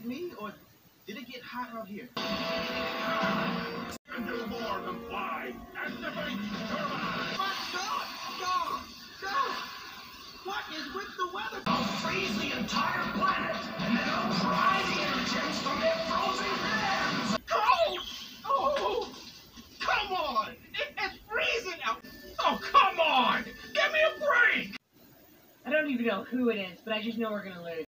me, or did it get hot out here? And do more than fly. Activate turbine. But God! What is with the weather? I'll freeze the entire planet, and then I'll pry the engines from their frozen hands. Oh! Come on! It's freezing out! Oh, come on! Give me a break! I don't even know who it is, but I just know we're gonna lose.